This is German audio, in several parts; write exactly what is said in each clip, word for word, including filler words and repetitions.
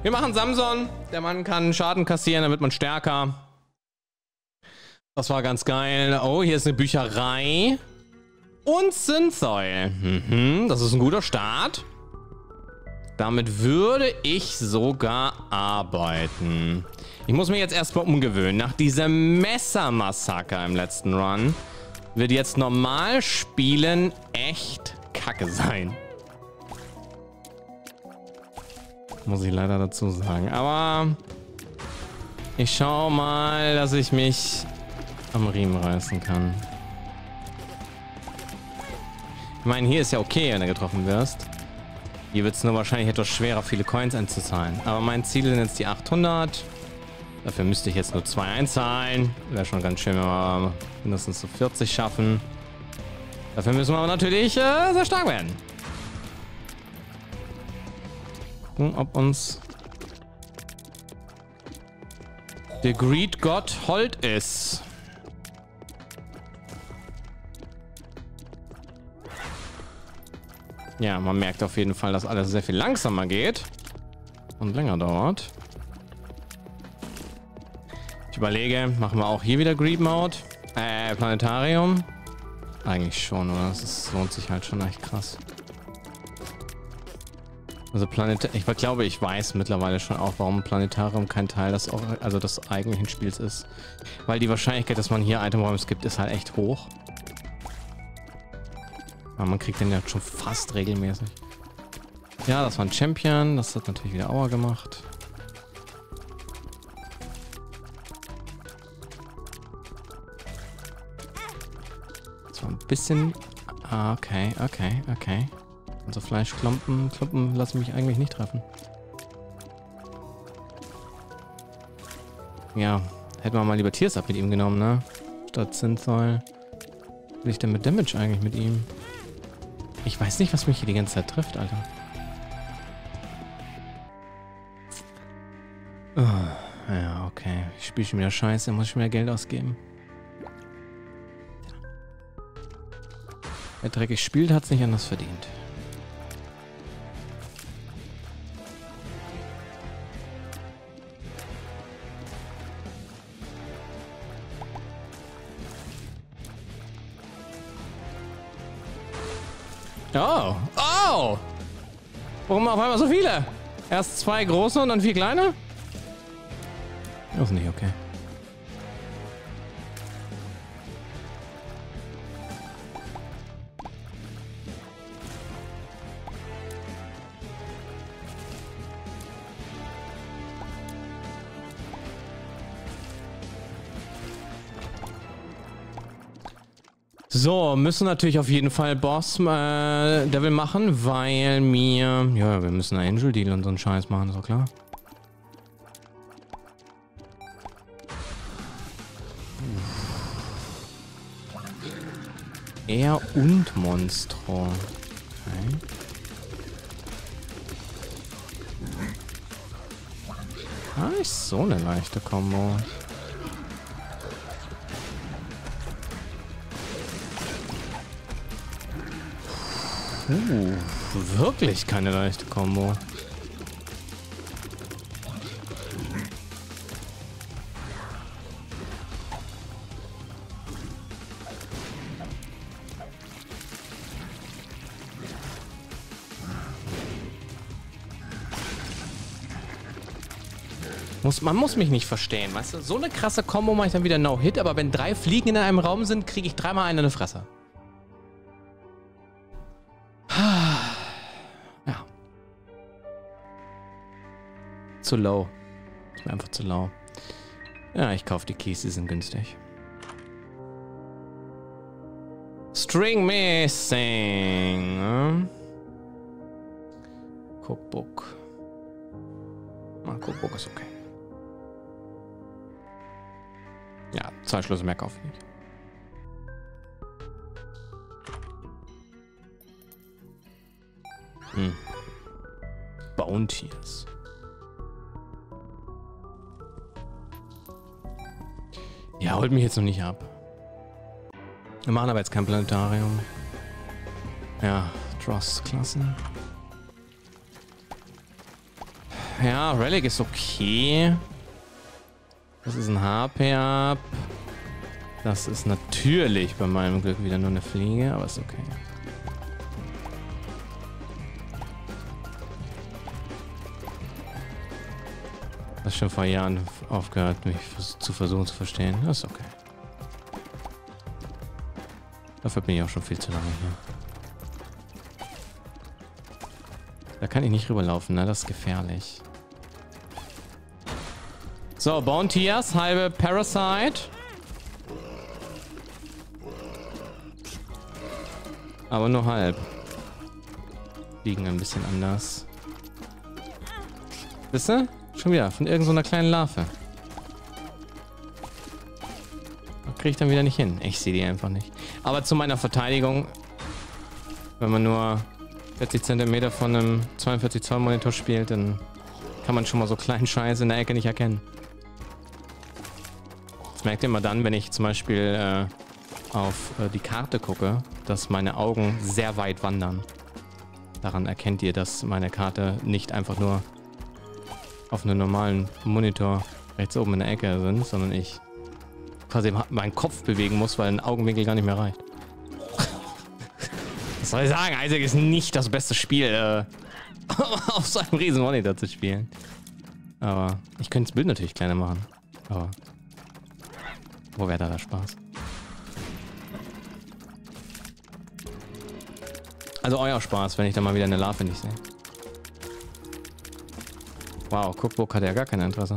Wir machen Samson. Der Mann kann Schaden kassieren, dann wird man stärker. Das war ganz geil. Oh, hier ist eine Bücherei. Und Synthol. Mhm, das ist ein guter Start. Damit würde ich sogar arbeiten. Ich muss mich jetzt erstmal umgewöhnen. Nach diesem Messermassaker im letzten Run wird jetzt normal spielen echt kacke sein. Muss ich leider dazu sagen. Aber ich schaue mal, dass ich mich am Riemen reißen kann. Ich meine, hier ist ja okay, wenn du getroffen wirst. Hier wird es nur wahrscheinlich etwas schwerer, viele Coins einzuzahlen. Aber mein Ziel sind jetzt die achthundert. Dafür müsste ich jetzt nur zwei einzahlen. Wäre schon ganz schön, wenn wir mindestens so vierzig schaffen. Dafür müssen wir aber natürlich äh, sehr stark werden. Gucken, ob uns der Greed God hold ist. Ja, man merkt auf jeden Fall, dass alles sehr viel langsamer geht und länger dauert. Ich überlege, machen wir auch hier wieder Greed Mode? Äh, Planetarium? Eigentlich schon, oder? Das ist, lohnt sich halt schon echt krass. Also Planet, ich glaube, ich weiß mittlerweile schon auch, warum Planetarium kein Teil des, also des eigentlichen Spiels ist. Weil die Wahrscheinlichkeit, dass man hier Itemräume skippt, ist halt echt hoch. Aber man kriegt den ja schon fast regelmäßig. Ja, das war ein Champion. Das hat natürlich wieder Aua gemacht. Das war ein bisschen... Ah, okay, okay, okay. Also Fleischklumpen, Klumpen lassen mich eigentlich nicht treffen. Ja, hätten wir mal lieber Tears-Up mit ihm genommen, ne? Statt Synthol. Was will ich denn mit Damage eigentlich mit ihm? Ich weiß nicht, was mich hier die ganze Zeit trifft, Alter. Oh, ja, okay. Ich spiele schon wieder scheiße, muss ich schon wieder Geld ausgeben. Wer dreckig spielt, hat es nicht anders verdient. Oh, oh! Warum auf einmal so viele? Erst zwei große und dann vier kleine? Das ist nicht okay. So, müssen natürlich auf jeden Fall Boss äh, Devil machen, weil mir... Ja, wir müssen einen Angel Deal und so einen Scheiß machen, ist doch klar. Er und Monstro. Okay. Ah, ist so eine leichte Kombo. Uh, wirklich keine leichte Kombo. Muss, man muss mich nicht verstehen, weißt du? So eine krasse Kombo mache ich dann wieder No-Hit, aber wenn drei Fliegen in einem Raum sind, kriege ich dreimal eine in die Fresse. Ja. Zu low. Ist mir einfach zu low. Ja, ich kaufe die Keys, die sind günstig. String Missing. Hm? Cookbook. Ah, Cookbook ist okay. Ja, zwei Schlüssel mehr kaufe ich nicht. Hm. Bounties. Ja, holt mich jetzt noch nicht ab. Wir machen aber jetzt kein Planetarium. Ja, Dross-Klassen. Ja, Relic ist okay. Das ist ein H P ab. Das ist natürlich bei meinem Glück wieder nur eine Fliege, aber ist okay. Ich habe schon vor Jahren aufgehört, mich zu versuchen zu verstehen. Das ist okay. Dafür bin ich auch schon viel zu lange hier. Da kann ich nicht rüberlaufen, ne? Das ist gefährlich. So, Bounteers, halbe Parasite. Aber nur halb. Liegen ein bisschen anders. Wisst ihr? Schon wieder von irgendeiner so kleinen Larve. Kriege ich dann wieder nicht hin. Ich sehe die einfach nicht. Aber zu meiner Verteidigung, wenn man nur vierzig Zentimeter von einem zweiundvierzig Zoll Monitor spielt, dann kann man schon mal so kleinen Scheiß in der Ecke nicht erkennen. Das merkt ihr immer dann, wenn ich zum Beispiel äh, auf äh, die Karte gucke, dass meine Augen sehr weit wandern. Daran erkennt ihr, dass meine Karte nicht einfach nur auf einem normalen Monitor rechts oben in der Ecke sind, sondern ich quasi meinen Kopf bewegen muss, weil ein Augenwinkel gar nicht mehr reicht. Was soll ich sagen? Isaac ist nicht das beste Spiel, äh, auf so einem riesen Monitor zu spielen. Aber ich könnte das Bild natürlich kleiner machen. Aber wo wäre da der Spaß? Also euer Spaß, wenn ich da mal wieder eine Larve nicht sehe. Wow, Cookbook hat ja gar kein Interesse.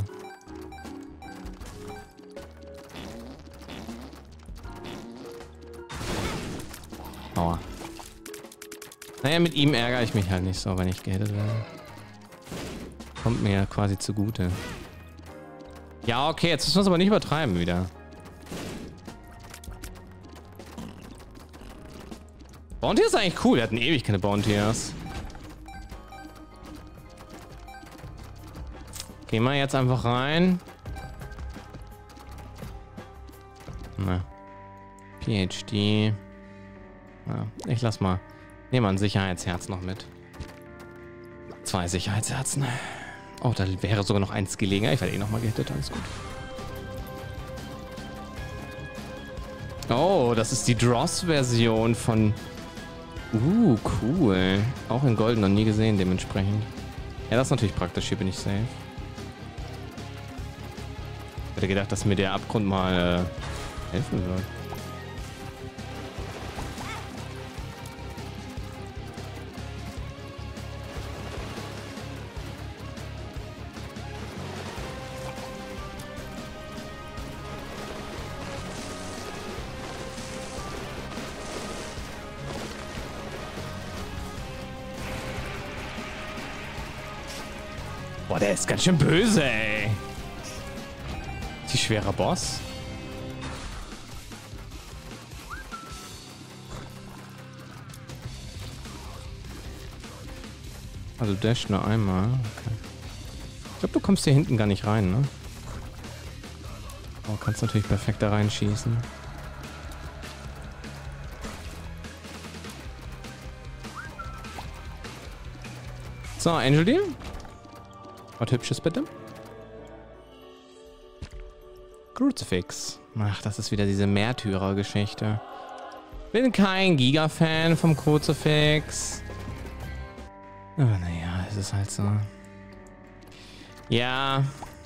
Aua. Naja, mit ihm ärgere ich mich halt nicht so, wenn ich gehittet werde. Kommt mir ja quasi zugute. Ja, okay, jetzt müssen wir es aber nicht übertreiben wieder. Bounteers ist eigentlich cool, wir hatten ewig keine Bounteers. Gehen wir jetzt einfach rein. Na. P H D. Ja, ich lass mal. Nehmen wir ein Sicherheitsherz noch mit. Zwei Sicherheitsherzen. Oh, da wäre sogar noch eins gelegen. Ich werde eh nochmal gehittet, alles gut. Oh, das ist die Dross-Version von... Uh, cool. Auch in Gold noch nie gesehen, dementsprechend. Ja, das ist natürlich praktisch. Hier bin ich safe. Ich hätte gedacht, dass mir der Abgrund mal äh, helfen wird. Boah, der ist ganz schön böse, ey. Die schwerer Boss. Also dash nur einmal. Okay. Ich glaube, du kommst hier hinten gar nicht rein, ne? Oh, kannst natürlich perfekt da reinschießen. So, Angel Deal. Was Hübsches bitte. Crucifix. Ach, das ist wieder diese Märtyrer-Geschichte. Bin kein Giga-Fan vom Crucifix. Aber naja, es ist halt so. Ja.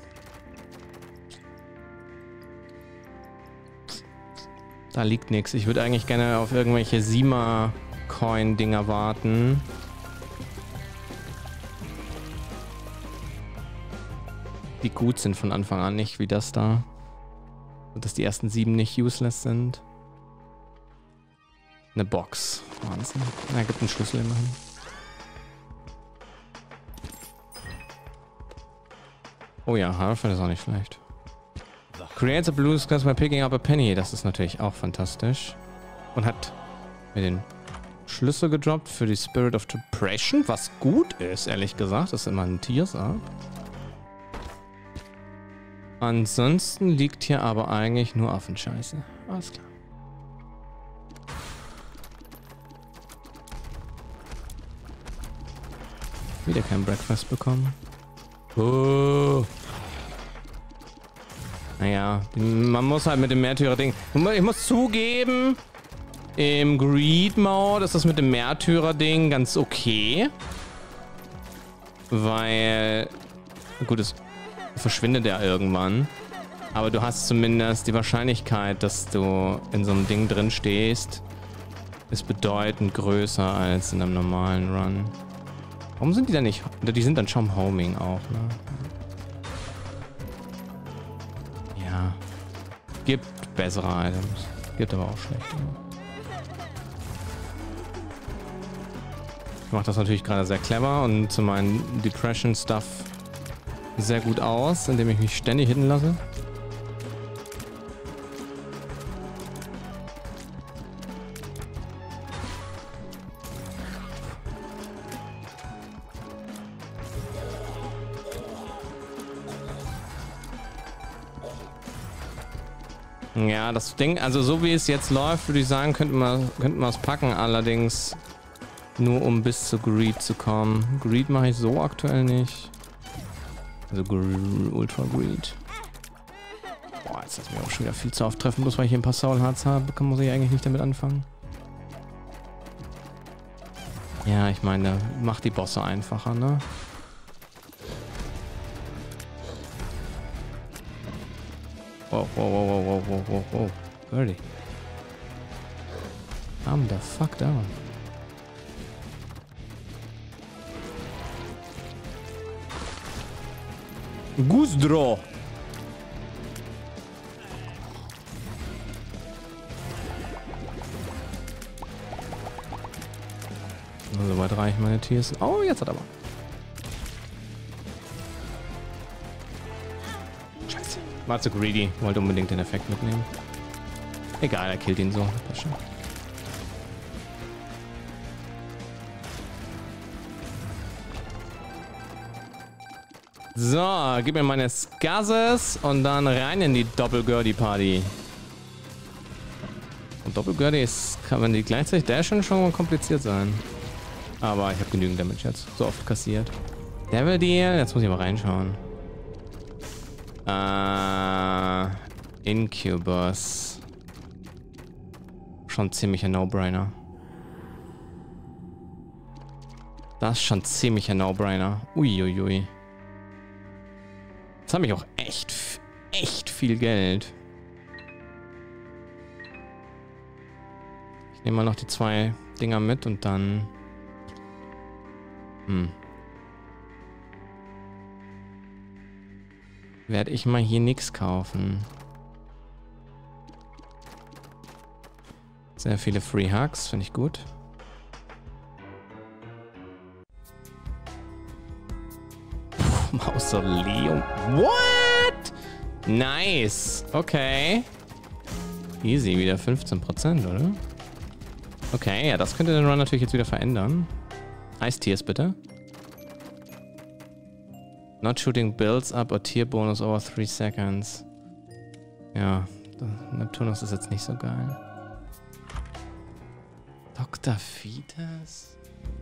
Da liegt nichts. Ich würde eigentlich gerne auf irgendwelche Sima-Coin-Dinger warten. Die gut sind von Anfang an, nicht wie das da. Und dass die ersten sieben nicht useless sind. Eine Box. Wahnsinn. Na, gibt einen Schlüssel immerhin. Oh ja, Harford ist auch nicht schlecht. Creates a blue sky by picking up a penny. Das ist natürlich auch fantastisch. Und hat mir den Schlüssel gedroppt für die Spirit of Depression, was gut ist, ehrlich gesagt. Das ist immer ein Tiersab. Ansonsten liegt hier aber eigentlich nur Affenscheiße. Alles klar. Wieder kein Breakfast bekommen. Oh. Naja, man muss halt mit dem Märtyrer-Ding... Ich muss zugeben, im Greed-Mode ist das mit dem Märtyrer-Ding ganz okay. Weil... Gut, es verschwindet ja irgendwann. Aber du hast zumindest die Wahrscheinlichkeit, dass du in so einem Ding drin stehst, ist bedeutend größer als in einem normalen Run. Warum sind die dann nicht... Die sind dann schon Homing auch, ne? Ja. Gibt bessere Items. Gibt aber auch schlechte. Ich mache das natürlich gerade sehr clever und zu meinem Depression-Stuff sehr gut aus, indem ich mich ständig hitten lasse. Ja, das Ding, also so wie es jetzt läuft, würde ich sagen, könnten wir könnten wir es packen, allerdings nur um bis zu Greed zu kommen. Greed mache ich so aktuell nicht. Also Ultra Greed. Boah, jetzt ist mir auch schon wieder viel zu oft treffen, bloß weil ich hier ein paar Soul Hearts habe, kann muss ich eigentlich nicht damit anfangen. Ja, ich meine, macht die Bosse einfacher, ne? Wow, wow, wow, wow, wow, wow, wow, wow. Birdie. Calm the fuck down. Guzdro. So weit reichen meine Tiers. Oh, jetzt hat er aber. Scheiße. War zu greedy. Wollte unbedingt den Effekt mitnehmen. Egal, er killt ihn so. Das schon. So, gib mir meine Skazes und dann rein in die Doppel-Gurdy-Party. Und Doppel-Gurdy ist, kann man die gleichzeitig dashen, schon mal kompliziert sein. Aber ich habe genügend Damage jetzt. So oft kassiert. Devil Deal, jetzt muss ich mal reinschauen. Äh, Incubus. Schon ziemlicher No-Brainer. Das ist schon ziemlicher No-Brainer. Uiuiui. Jetzt habe ich auch echt, echt viel Geld. Ich nehme mal noch die zwei Dinger mit und dann... Hm. Werde ich mal hier nichts kaufen. Sehr viele Free Hugs, finde ich gut. Mausoleum. What? Nice. Okay. Easy, wieder fünfzehn Prozent, oder? Okay, ja, das könnte den Run natürlich jetzt wieder verändern. Ice Tears bitte. Not shooting builds up or tier bonus over three seconds. Ja, Neptunus ist jetzt nicht so geil. Doktor Fetus?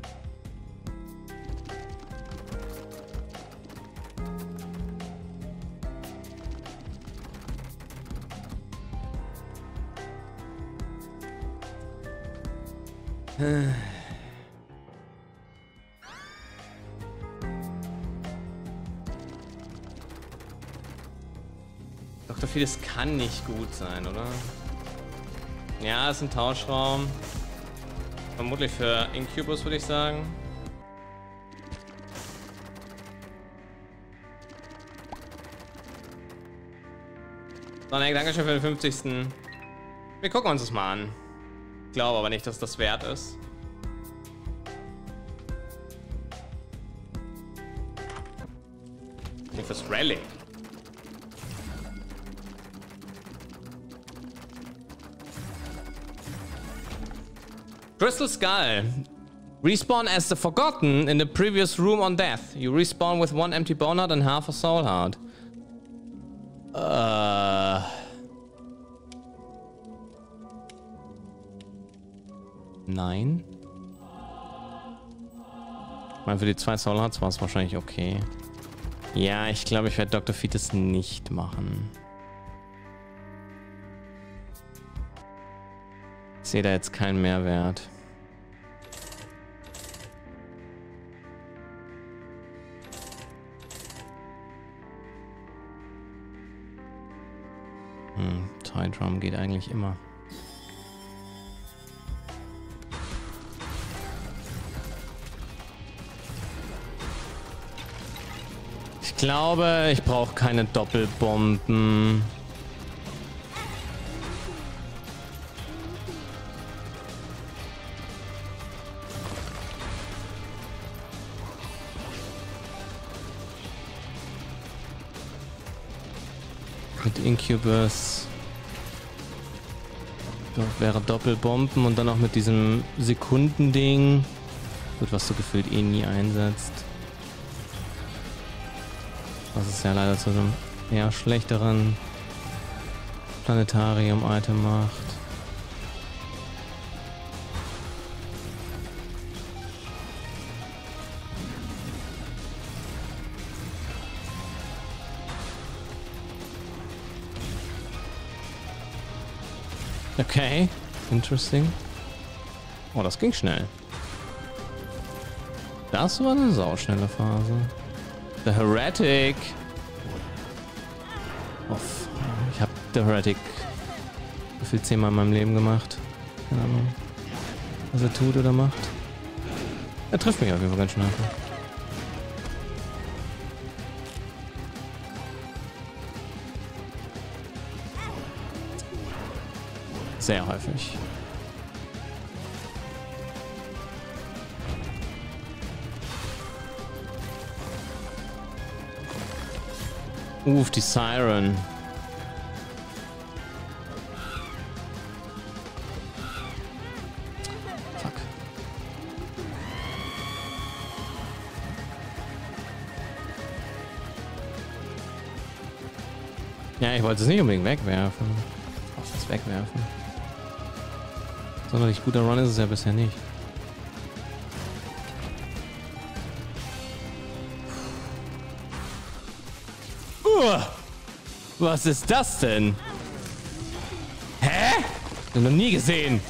Doktor Fetus kann nicht gut sein, oder? Ja, ist ein Tauschraum. Vermutlich für Incubus, würde ich sagen. Sonic, danke schön für den fünfzigsten Wir gucken uns das mal an. Ich glaube aber nicht, dass das wert ist. Nicht fürs Rally. Crystal Skull. Respawn as the Forgotten in the previous room on death. You respawn with one empty bone heart and half a soul heart. Uh. Nein. Ich meine, für die zwei Soul Hearts war es wahrscheinlich okay. Ja, ich glaube, ich werde Doktor Fetus nicht machen. Ich sehe da jetzt keinen Mehrwert. Hm, Toy Drum geht eigentlich immer. Ich glaube, ich brauche keine Doppelbomben. Mit Incubus. Das wäre Doppelbomben und dann auch mit diesem Sekundending. Gut, was du gefühlt eh nie einsetzt. Was es ja leider zu einem eher schlechteren Planetarium-Item macht. Okay, interesting. Oh, das ging schnell. Das war eine sauschnelle Phase. The Heretic. Uff. Ich habe The Heretic gefühlt zehnmal in meinem Leben gemacht. Keine Ahnung, was er tut oder macht. Er trifft mich auf jeden Fall ganz schön einfach. Sehr häufig. Uff, die Siren. Fuck. Ja, ich wollte es nicht unbedingt wegwerfen. Ich muss es wegwerfen. Sonderlich guter Run ist es ja bisher nicht. Uh, was ist das denn? Hä? Ich hab noch nie gesehen.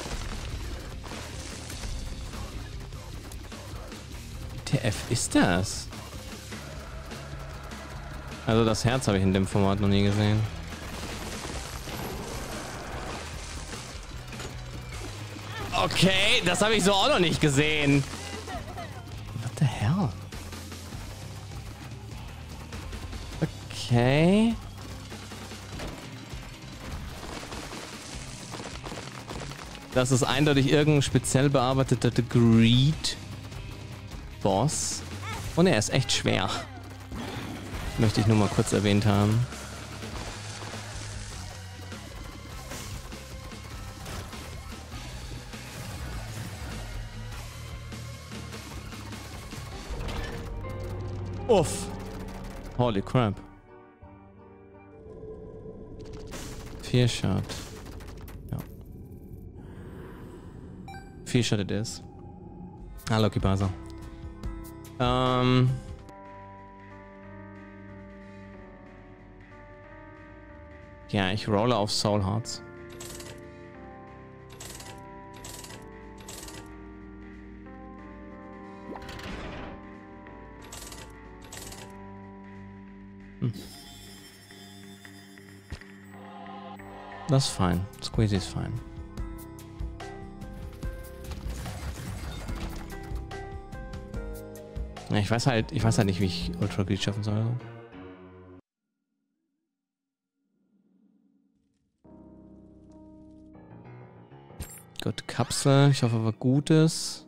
Der F ist das? Also das Herz habe ich in dem Format noch nie gesehen. Okay, das habe ich so auch noch nicht gesehen. What the hell? Okay. Das ist eindeutig irgendein speziell bearbeiteter Greed Boss. Und er ist echt schwer. Möchte ich nur mal kurz erwähnt haben. Uff. Holy crap. Vier Shot. Ja. Vier Shot it is. Ah, Loki Basa. Ähm. Ja, ich rolle auf Soul Hearts. Hm. Das ist fein. Squeezy ist fein. Ja, ich weiß halt, ich weiß halt nicht, wie ich Ultra Greed schaffen soll. Gut, Kapsel. Ich hoffe, aber Gutes.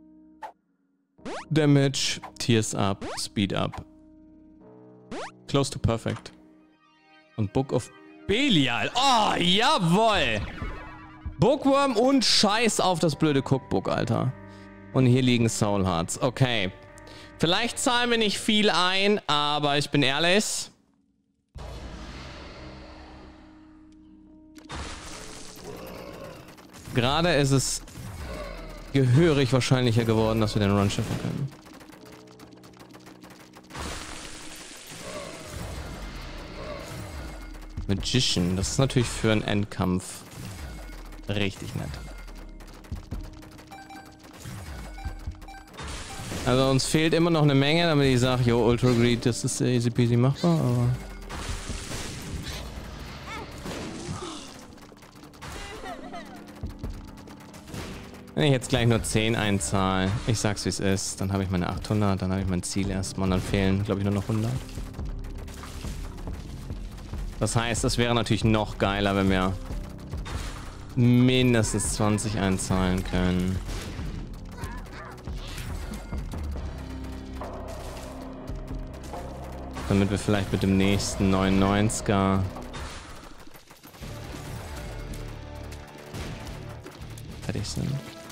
Damage, Tears up, Speed up. Close to perfect. Und Book of Belial. Oh, jawoll. Bookworm und Scheiß auf das blöde Cookbook, Alter. Und hier liegen Soul Hearts. Okay. Vielleicht zahlen wir nicht viel ein, aber ich bin ehrlich. Gerade ist es gehörig wahrscheinlicher geworden, dass wir den Run schaffen können. Magician. Das ist natürlich für einen Endkampf richtig nett. Also uns fehlt immer noch eine Menge, damit ich sage, jo, Ultra Greed, das ist easy peasy machbar, aber... Wenn ich jetzt gleich nur zehn einzahle, ich sag's wie es ist, dann habe ich meine achthundert, dann habe ich mein Ziel erstmal und dann fehlen, glaube ich, nur noch hundert. Das heißt, es wäre natürlich noch geiler, wenn wir mindestens zwanzig einzahlen können. Damit wir vielleicht mit dem nächsten neunundneunziger fertig sind.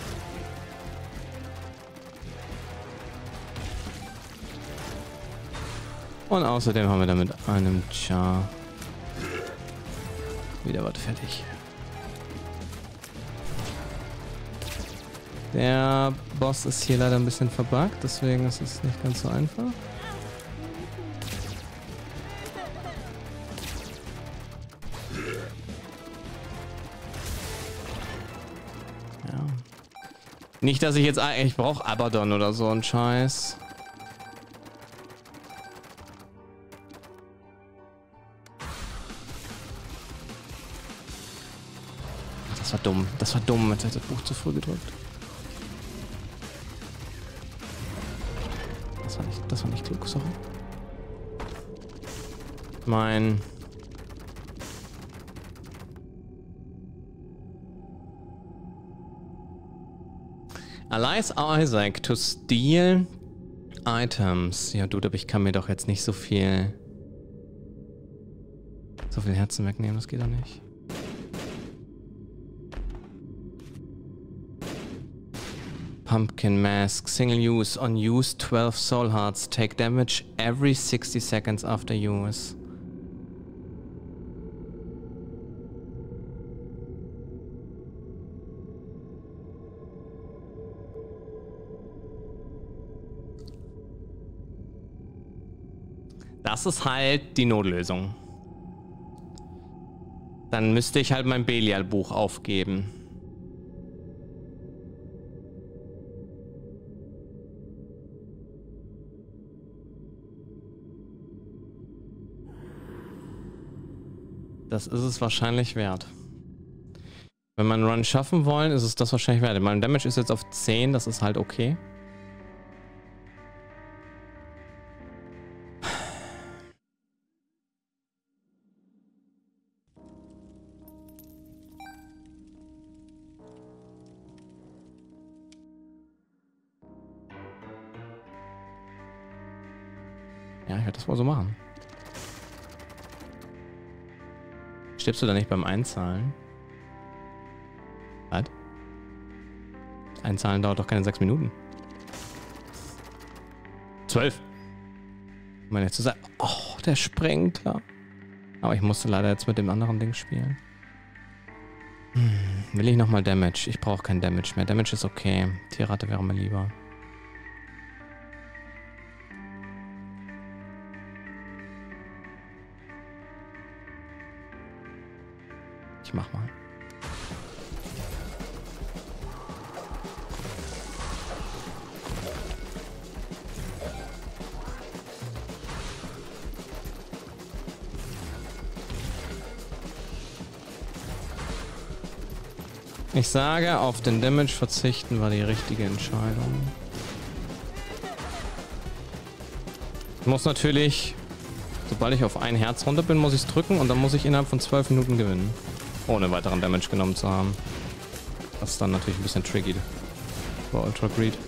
Und außerdem haben wir dann mit einem Char wieder was fertig. Der Boss ist hier leider ein bisschen verbuggt, deswegen ist es nicht ganz so einfach. Ja. Nicht, dass ich jetzt... Ich brauche Abaddon oder so einen Scheiß. Das war dumm. Das war dumm. Jetzt hat das Buch zu früh gedrückt. Das war nicht, das war nicht klug, sorry. Mein... Allies Isaac to steal items. Ja, Dude, aber ich kann mir doch jetzt nicht so viel... So viel Herzen wegnehmen, das geht doch nicht. Pumpkin Mask, single use, on use twelve soul hearts, take damage every sixty seconds after use. Das ist halt die Notlösung. Dann müsste ich halt mein Belial-Buch aufgeben. Das ist es wahrscheinlich wert. Wenn wir einen Run schaffen wollen, ist es das wahrscheinlich wert. Mein Damage ist jetzt auf zehn, das ist halt okay. Ja, ich werde das wohl so machen. Stirbst du da nicht beim Einzahlen? Was? Einzahlen dauert doch keine sechs Minuten. Zwölf. Um jetzt zu sagen, oh, der springt ja. Aber ich musste leider jetzt mit dem anderen Ding spielen. Hm, will ich nochmal Damage? Ich brauche kein Damage mehr. Damage ist okay. Tierrate wäre mir lieber. Ich mach mal. Ich sage, auf den Damage verzichten war die richtige Entscheidung. Ich muss natürlich, sobald ich auf ein Herz runter bin, muss ich es drücken und dann muss ich innerhalb von zwölf Minuten gewinnen. Ohne weiteren Damage genommen zu haben. Das ist dann natürlich ein bisschen tricky bei Ultra Greed.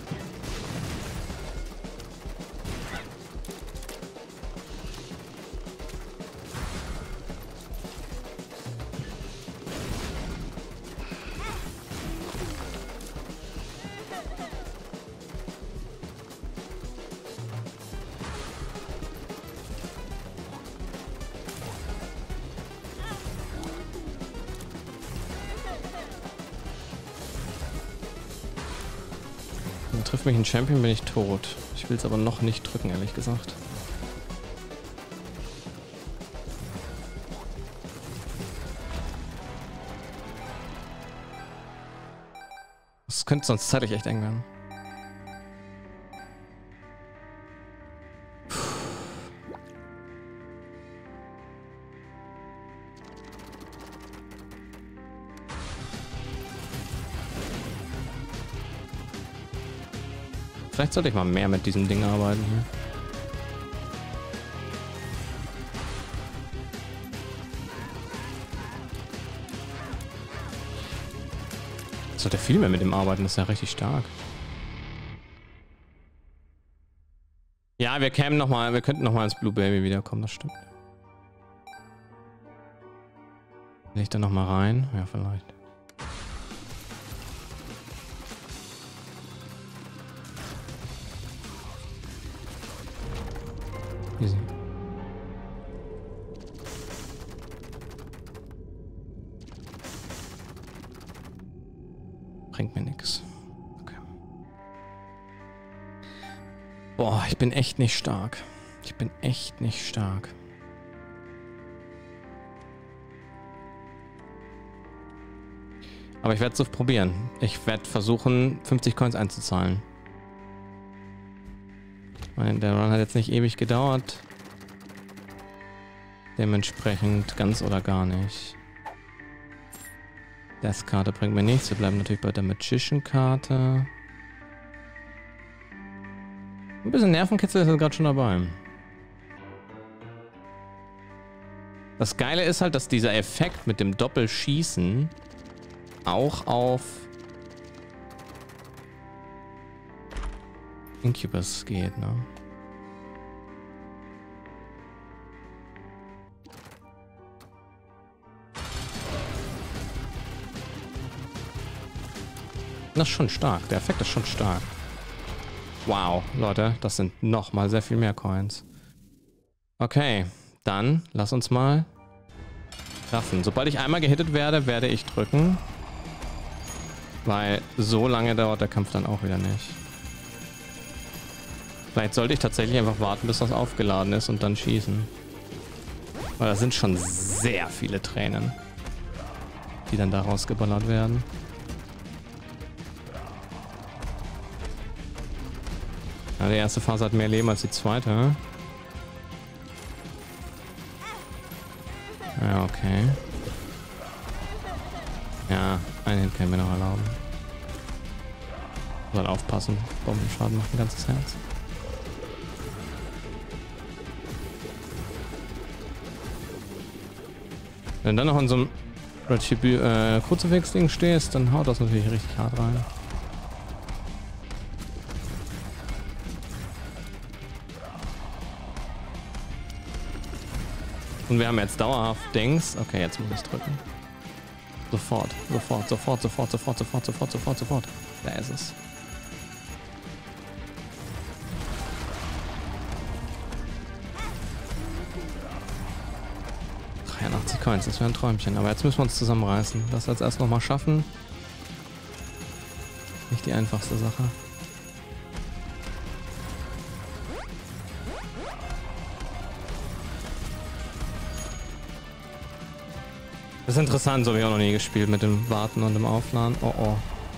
Trifft mich ein Champion, bin ich tot. Ich will es aber noch nicht drücken, ehrlich gesagt. Das könnte sonst zeitlich echt eng werden. Vielleicht sollte ich mal mehr mit diesem Ding arbeiten hier. Ich sollte viel mehr mit dem arbeiten, das ist ja richtig stark. Ja, wir kämen noch mal, wir könnten noch mal ins Blue Baby wiederkommen, das stimmt. Will ich da noch mal rein? Ja, vielleicht. Easy. Bringt mir nichts. Okay. Boah, ich bin echt nicht stark. Ich bin echt nicht stark. Aber ich werde es so probieren. Ich werde versuchen, fünfzig Coins einzuzahlen. Der Run hat jetzt nicht ewig gedauert. Dementsprechend ganz oder gar nicht. Das Karte bringt mir nichts. Wir bleiben natürlich bei der Magician-Karte. Ein bisschen Nervenkitzel ist gerade schon dabei. Das Geile ist halt, dass dieser Effekt mit dem Doppelschießen auch auf Incubus geht, ne? Das ist schon stark. Der Effekt ist schon stark. Wow, Leute, das sind noch mal sehr viel mehr Coins. Okay, dann lass uns mal raffen. Sobald ich einmal gehittet werde, werde ich drücken. Weil so lange dauert der Kampf dann auch wieder nicht. Vielleicht sollte ich tatsächlich einfach warten, bis das aufgeladen ist und dann schießen. Weil das sind schon sehr viele Tränen, die dann da rausgeballert werden. Ja, die erste Phase hat mehr Leben als die zweite. Ja, okay. Ja, einen Hit können wir noch erlauben. Soll aufpassen. Bombenschaden macht ein ganzes Herz. Wenn du dann noch in so einem äh, Kruzifix-Ding stehst, dann haut das natürlich richtig hart rein. Und wir haben jetzt dauerhaft Dings. Okay, jetzt muss ich drücken. Sofort, sofort, sofort, sofort, sofort, sofort, sofort, sofort, sofort. Da ist es. dreiundachtzig Coins, das wäre ein Träumchen. Aber jetzt müssen wir uns zusammenreißen. Das jetzt erst noch mal schaffen. Nicht die einfachste Sache. Das ist interessant, so habe ich auch noch nie gespielt mit dem Warten und dem Aufladen. Oh oh.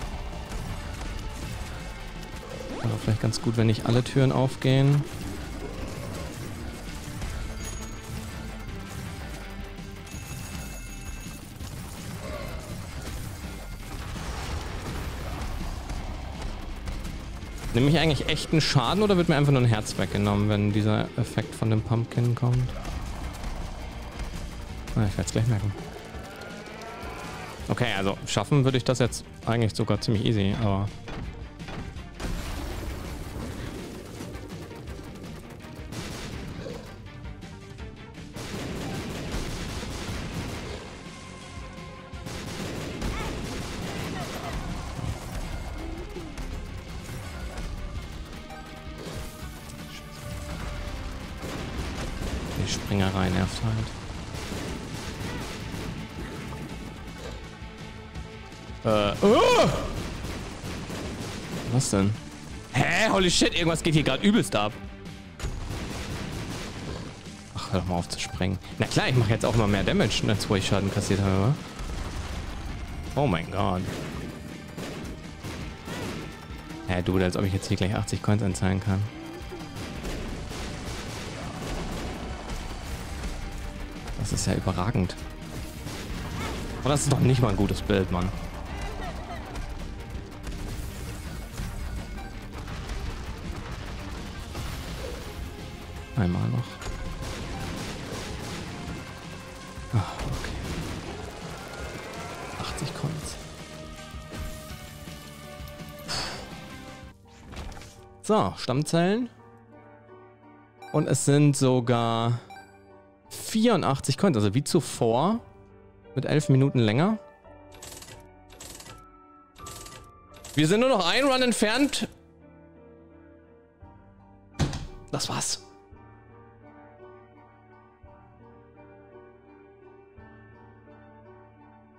Aber vielleicht ganz gut, wenn nicht alle Türen aufgehen. Nehme ich eigentlich echten Schaden oder wird mir einfach nur ein Herz weggenommen, wenn dieser Effekt von dem Pumpkin kommt? Na, ich werde es gleich merken. Okay, also schaffen würde ich das jetzt eigentlich sogar ziemlich easy, aber... Die Springerei nervt halt. Äh, oh! Was denn? Hä? Holy shit, irgendwas geht hier gerade übelst ab. Ach, hör doch mal auf zu sprengen. Na klar, ich mache jetzt auch immer mehr Damage, als wo ich Schaden kassiert habe. Oh mein Gott. Hä, du, als ob ich jetzt hier gleich achtzig Coins einzahlen kann. Das ist ja überragend. Aber das ist doch nicht mal ein gutes Bild, Mann. Einmal noch. Ach, okay. achtzig Coins. So, Stammzellen. Und es sind sogar vierundachtzig Coins, also wie zuvor. Mit elf Minuten länger. Wir sind nur noch ein Run entfernt. Das war's.